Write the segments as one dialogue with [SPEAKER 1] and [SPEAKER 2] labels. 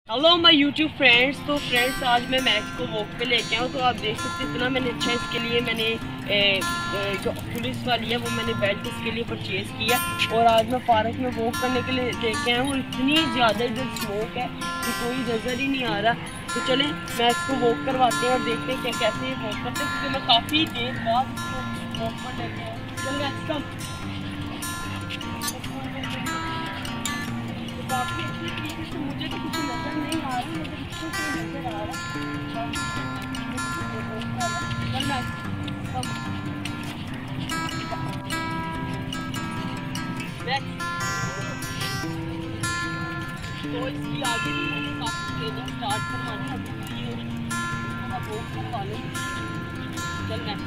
[SPEAKER 1] Hello my YouTube friends. तो friends आज मैं मैक्स को वॉक पे लेके आऊँ। तो आप देख सकते हैं इतना मैंने अच्छा इसके लिए मैंने जो पुलिस वाली है वो मैंने बेल्ट इसके लिए परचेज़ किया। और आज मैं पार्क में वॉक करने के लिए लेके आया हूँ। इतनी ज़्यादा इधर स्मोक है कि कोई नज़र ही नहीं आ रहा। तो चलें मैक्स को वॉक करवाते हैं और देखते हैं क्या कैसे ये वॉक करते हैं, क्योंकि मैं काफ़ी देर बाद इसको वॉक पर लेके आया हूँ। चल मैक्स कम काफ़ी अच्छी तरीके से मुझे तो कुछ नज़र नहीं आ रहा, मुझे इसको कोई नज़र आ रहा। तो इसकी आगे भी मैंने काफ़ी ट्रेनिंग स्टार्ट करवानी है अभी ये वो करवा लूँ। चल मैं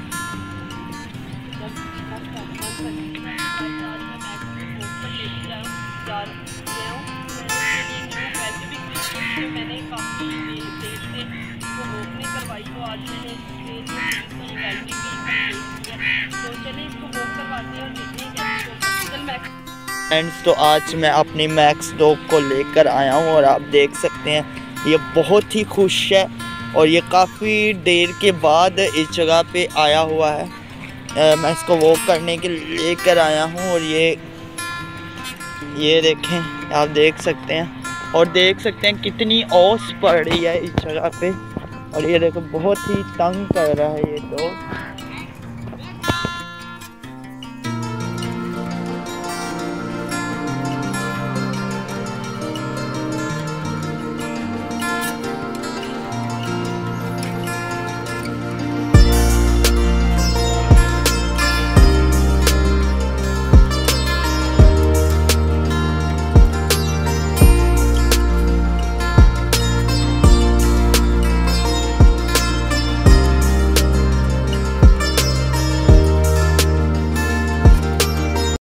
[SPEAKER 1] मैंने काफ़ी देर से इसको वॉक नहीं करवाई, तो आज मैंने तो चले इसको वॉक करवाते हैं और देखते हैं कैसे। चल मैक्स
[SPEAKER 2] फ्रेंड्स, तो आज मैं अपनी मैक्स डॉग को लेकर आया हूँ और आप देख सकते हैं ये बहुत ही खुश है और ये काफ़ी देर के बाद इस जगह पे आया हुआ है। मैं इसको वॉक करने के लिए लेकर आया हूँ और ये देखें, आप देख सकते हैं और देख सकते हैं कितनी औस पड़ रही है इस जगह पे। और ये देखो बहुत ही तंग कर रहा है ये डॉग।